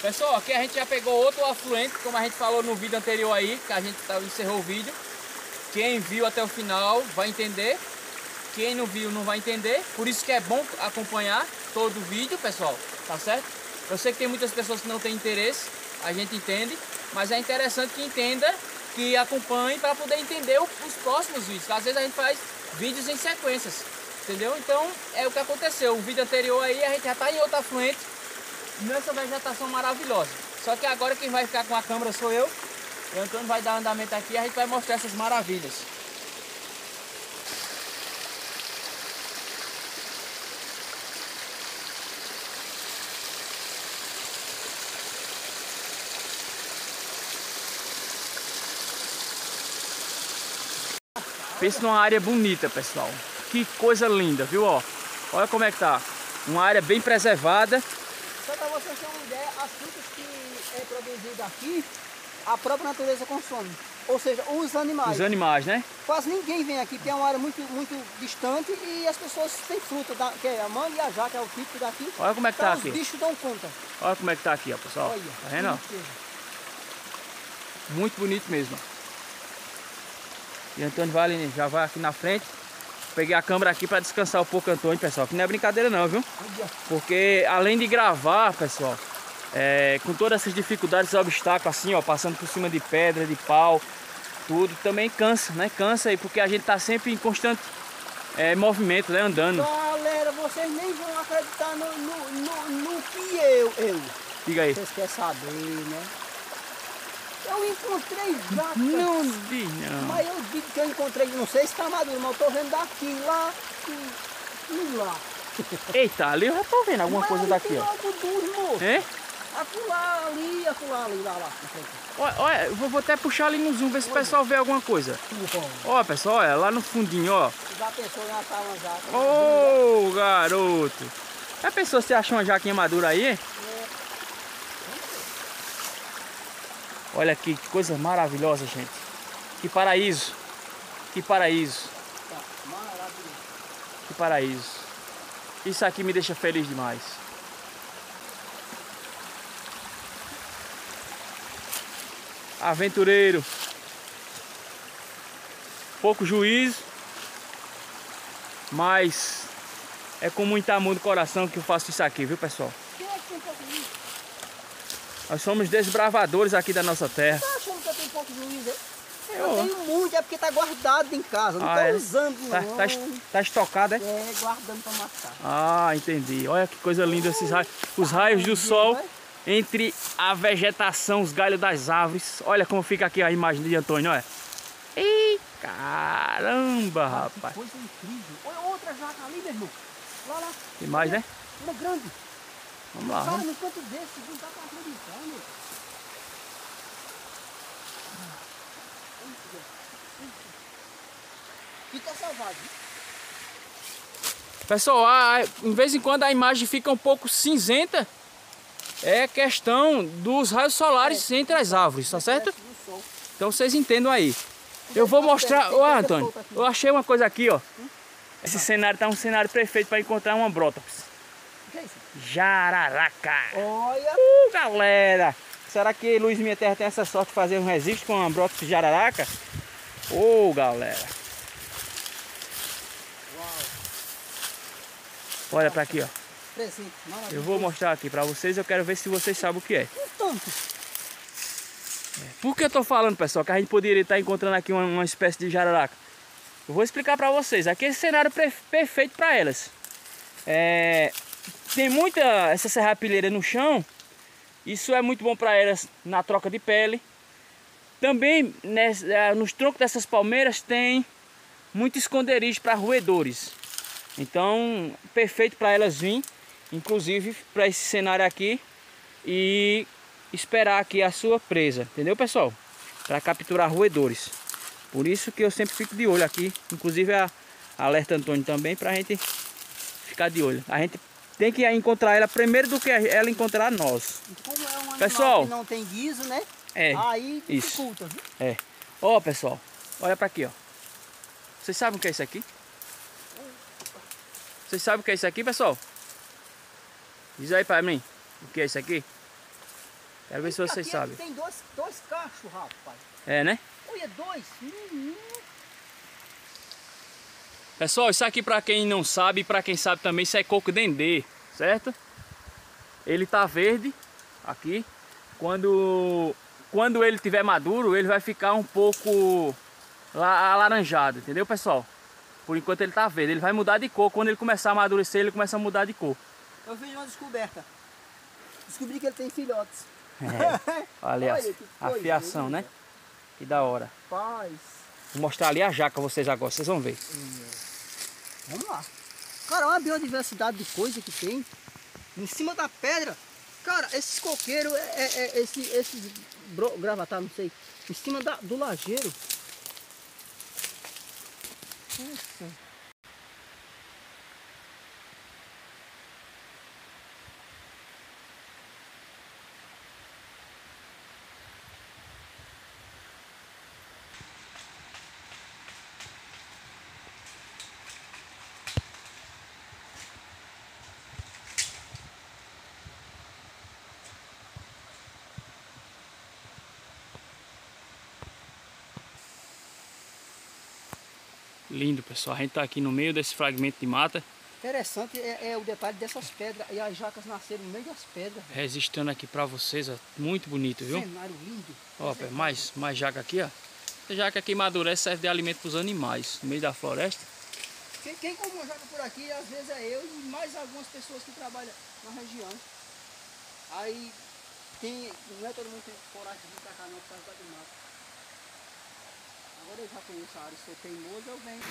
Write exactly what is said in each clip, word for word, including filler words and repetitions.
Pessoal, aqui a gente já pegou outro afluente, como a gente falou no vídeo anterior aí, que a gente encerrou o vídeo. Quem viu até o final vai entender, quem não viu não vai entender. Por isso que é bom acompanhar todo o vídeo, pessoal, tá certo? Eu sei que tem muitas pessoas que não têm interesse, a gente entende, mas é interessante que entenda, que acompanhe para poder entender os próximos vídeos. Às vezes a gente faz vídeos em sequências, entendeu? Então é o que aconteceu. O vídeo anterior aí a gente já está em outro afluente, nessa vegetação maravilhosa. Só que agora quem vai ficar com a câmera sou eu. O Antônio vai dar andamento aqui e a gente vai mostrar essas maravilhas. Pensa numa área bonita, pessoal. Que coisa linda, viu? Ó, olha como é que tá. Uma área bem preservada. Só para vocês terem uma ideia, as frutas que é produzida aqui, a própria natureza consome. Ou seja, os animais. Os animais, né? Quase ninguém vem aqui, porque é uma área muito, muito distante e as pessoas têm fruta, da, que é a manga e a jaca, é o típico daqui. Olha como é que então tá os aqui. Os bichos dão conta. Olha como é que tá aqui, ó, pessoal. Olha, tá vendo? Muito bonito mesmo. E o Antônio vai ali, já vai aqui na frente. Peguei a câmera aqui para descansar um pouco, Antônio, pessoal. Que não é brincadeira não, viu? Porque além de gravar, pessoal, é, com todas essas dificuldades e obstáculos, assim, ó, passando por cima de pedra, de pau, tudo, também cansa, né? Cansa aí, porque a gente tá sempre em constante é, movimento, né? Andando. Galera, vocês nem vão acreditar no, no, no, no que eu, eu. Diga aí. Vocês querem saber, né? Eu encontrei vaca. Não vi, não. Mas eu digo que eu encontrei, não sei se tá maduro, mas eu tô vendo daqui, lá e, e lá. Eita, ali eu já tô vendo alguma mas coisa daqui, tem ó. algo duro, moço. É? Acolá ali, acolá ali, lá, lá. Olha, olha, eu vou até puxar ali no zoom, ver se o pessoal vê alguma coisa. Ó, pessoal, olha, lá no fundinho, ó. Já pensou em achar uma jaca? Ô, oh, garoto. Já pensou se achou uma jaquinha madura aí? É. Olha aqui, que coisa maravilhosa, gente. Que paraíso. Que paraíso. Que paraíso. Isso aqui me deixa feliz demais. Aventureiro. Pouco juízo. Mas é com muito amor no coração que eu faço isso aqui, viu, pessoal? Quem é que tem pouco juízo? Nós somos desbravadores aqui da nossa terra. Tá achando que eu tenho pouco juízo? Eu, Eu... eu tenho muito, é porque tá guardado em casa, não ah, tô é? usando Tá, não. tá, tá estocado, é? É, guardando pra matar. Ah, entendi. Olha que coisa linda esses raios. Os raios do sol entre a vegetação, os galhos das árvores. Olha como fica aqui a imagem de Antônio, olha. Ih, caramba, rapaz. Que coisa incrível. Olha outra jaca ali, meu irmão. Lá, lá. Tem mais, né? Uma grande. Vamos lá. Cara, Vamos. no canto desse, não dá pra acreditar, meu. Fica selvagem. Pessoal, a, a, em vez em quando a imagem fica um pouco cinzenta, é questão dos raios solares é, entre as árvores, tá certo? Então vocês entendam aí. Eu vou mostrar... Ó, Antônio, eu achei uma coisa aqui, ó. Esse cenário tá um cenário perfeito para encontrar uma brótops. O que é isso? Jararaca. Olha! Uh, galera! Será que Luiz Minha Terra tem essa sorte de fazer um registro com uma brótops jararaca? Ô, oh, galera! Uau. Olha pra aqui, ó. Presente, eu vou mostrar aqui pra vocês, eu quero ver se vocês sabem o que é. Tanto. Por que eu tô falando, pessoal, que a gente poderia estar encontrando aqui uma, uma espécie de jararaca? Eu vou explicar pra vocês. Aqui é esse cenário perfeito pra elas. É... Tem muita essa serrapilheira no chão. Isso é muito bom para elas na troca de pele. Também nessa, nos troncos dessas palmeiras tem muito esconderijo para roedores. Então, perfeito para elas vir, inclusive para esse cenário aqui e esperar aqui a sua presa, entendeu, pessoal? Para capturar roedores. Por isso que eu sempre fico de olho aqui, inclusive a alerta Antônio também, para a gente ficar de olho. A gente tem que encontrar ela primeiro do que ela encontrar nós. Como é um animal pessoal, que não tem guiso, né? É, aí dificulta, isso. Viu? É. Ó, pessoal, olha para aqui, ó. Vocês sabem o que é isso aqui? Vocês sabem o que é isso aqui, pessoal? Diz aí para mim, o que é isso aqui? Quero ver se vocês Aqui sabem. tem dois, dois cachos, rapaz. É, né? Olha, dois. Menino. Pessoal, isso aqui pra quem não sabe, pra quem sabe também, isso é coco dendê, certo? Ele tá verde aqui. Quando, quando ele tiver maduro, ele vai ficar um pouco alaranjado, entendeu, pessoal? Por enquanto ele tá verde, ele vai mudar de cor. Quando ele começar a amadurecer, ele começa a mudar de cor. Eu fiz uma descoberta. Descobri que ele tem filhotes. É. Olha, Olha a fiação, né? Que da hora. Paz. Vou mostrar ali a jaca vocês agora, vocês vão ver. Vamos lá. Cara, olha a biodiversidade de coisa que tem. Em cima da pedra. Cara, esses coqueiros, é, é, é, esse, esses bro, gravatar, não sei. Em cima da, do lajeiro. Nossa. Lindo, pessoal. A gente tá aqui no meio desse fragmento de mata. Interessante é, é o detalhe dessas pedras. E as jacas nasceram no meio das pedras. Velho. Registrando aqui pra vocês, ó. Muito bonito, viu? Cenário lindo. Ó, é mais, mais jaca aqui, ó. Essa jaca aqui amadurece, serve de alimento pros animais. No meio da floresta. Quem, quem come uma jaca por aqui, às vezes é eu e mais algumas pessoas que trabalham na região. Aí, tem, não é todo mundo que tem coragem de vir pra cá não, por causa da do mato. Agora eu já conheço a área, sou teimoso, eu venho.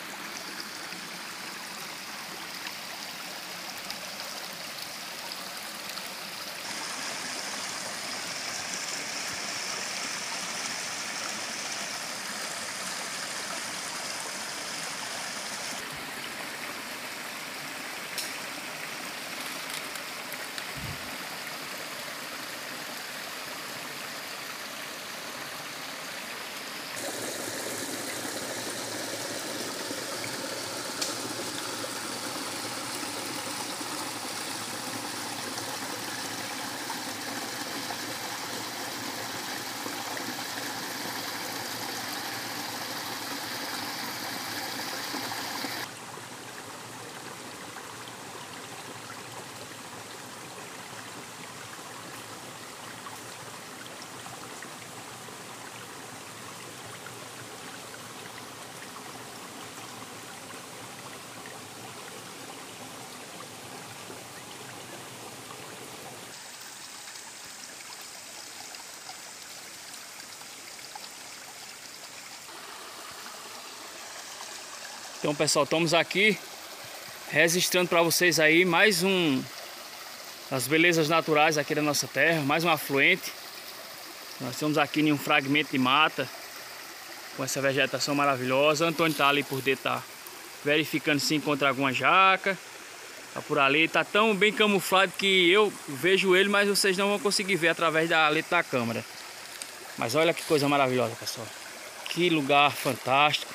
Então, pessoal, estamos aqui registrando para vocês aí mais um das belezas naturais aqui da nossa terra, mais um afluente. Nós estamos aqui em um fragmento de mata com essa vegetação maravilhosa. O Antônio está ali por dentro, tá verificando se encontra alguma jaca. Tá por ali, tá tão bem camuflado que eu vejo ele, mas vocês não vão conseguir ver através da lente da câmera. Mas olha que coisa maravilhosa, pessoal. Que lugar fantástico.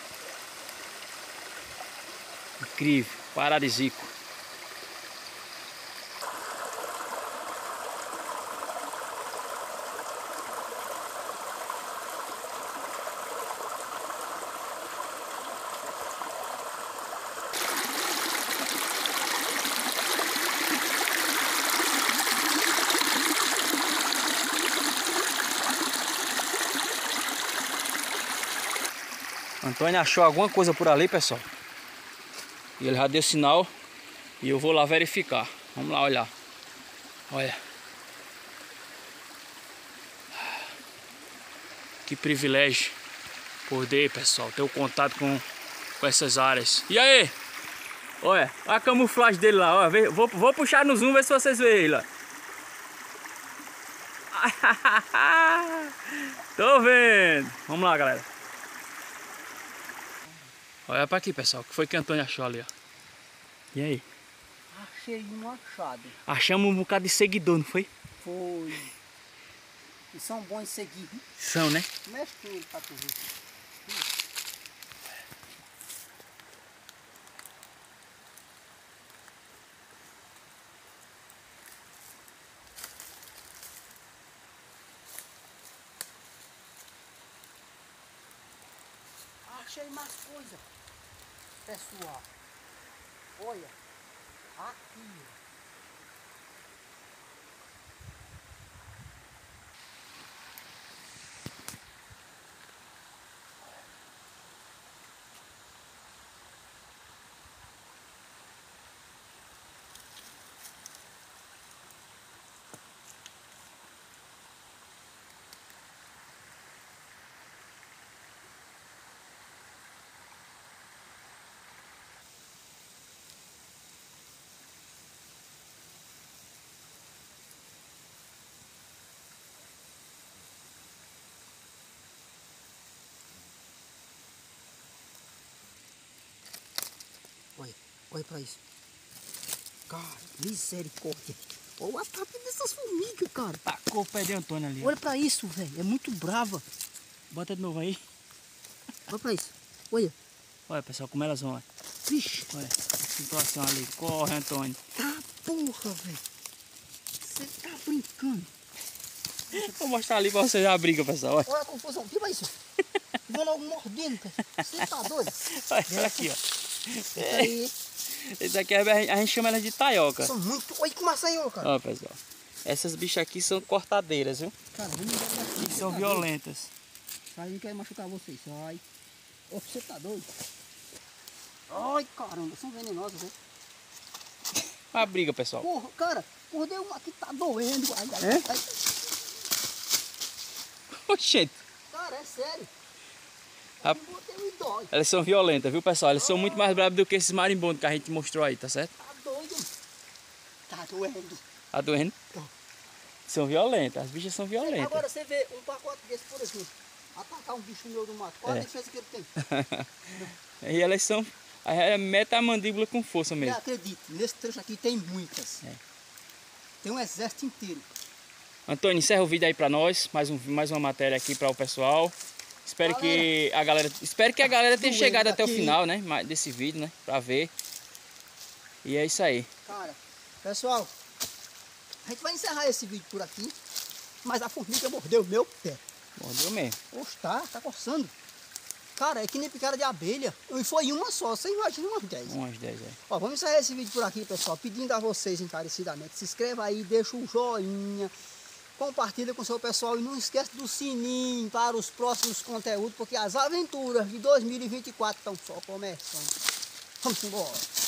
Incrível, paradisíaco. Antônio achou alguma coisa por ali, pessoal. E ele já deu sinal e eu vou lá verificar. Vamos lá olhar. Olha. Que privilégio poder, pessoal, ter o contato com, com essas áreas. E aí? Olha, olha a camuflagem dele lá. Olha. Vou, vou puxar no zoom, ver se vocês veem ele lá. Tô vendo. Vamos lá, galera. Olha pra aqui, pessoal. O que foi que o Antônio achou ali, ó? E aí? Achei um achado. Achamos um bocado de seguidor, não foi? Foi. E são bons de seguir. São, né? Mexe tudo pra tu ver. achei mais coisa. Pessoal, olha, aqui, ó. Olha, olha pra isso. Cara, misericórdia. Olha a tapa dessas formigas, cara. Tacou o pé de Antônio ali. Olha pra isso, velho. É muito brava. Bota de novo aí. Olha pra isso. Olha. Olha, pessoal, como elas vão. Olha, Vixe. olha a situação ali. Corre, Antônio. Tá porra, velho. Você tá brincando. Vou mostrar ali pra vocês a briga, pessoal. Olha, Olha a confusão. Que vai isso? Vão logo mordendo, cara. Você tá doido? olha aqui, ó. Isso aí. Esse aqui a gente, a gente chama elas de taioca. São muito... Olha que maçanhão, cara. Ó, pessoal. Essas bichas aqui são cortadeiras, viu? Cara, vamos embora daqui. E são Tá violentas. sai, não quer machucar vocês. Sai. Ô, você tá doido? Ai, caramba. São venenosas, né? A briga, pessoal. Porra, cara. Mordeu uma que tá doendo. Ai, ai, É? ai. Oxente. Cara, é sério. A- Eu botei e dói. Elas são violentas, viu, pessoal? Elas são muito mais bravas do que esses marimbondos que a gente mostrou aí, tá certo? Tá doido. Tá doendo. Tá doendo? Tá. São violentas, as bichas são violentas. Agora você vê um pacote desse, por exemplo, atacar um bicho meu do mato. Qual a É. defesa que ele tem? E elas são... É, mete a mandíbula com força E mesmo. acredite, nesse trecho aqui tem muitas. É. Tem um exército inteiro. Antônio, encerra o vídeo aí pra nós. Mais, um, mais uma matéria aqui para o pessoal. Espero que a galera... Espero que a galera tenha doendo chegado até o aqui. final, né? Desse vídeo, né? Pra ver. E é isso aí. Cara, pessoal, a gente vai encerrar esse vídeo por aqui. Mas a formiga mordeu o meu pé. Mordeu mesmo. Oxe, tá, tá coçando. Cara, é que nem picada de abelha. E foi uma só, você imagina umas dez. Umas dez, é. Ó, vamos encerrar esse vídeo por aqui, pessoal. Pedindo a vocês encarecidamente. Se inscreva aí, deixa um joinha. Compartilha com o seu pessoal. E não esquece do sininho para os próximos conteúdos. Porque as aventuras de dois mil e vinte e quatro estão só começando. Vamos embora.